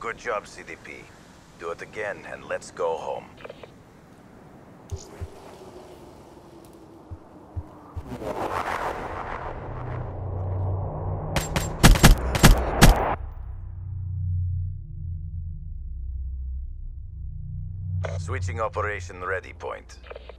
Good job, CDP. Do it again and let's go home. Switching operation ready point.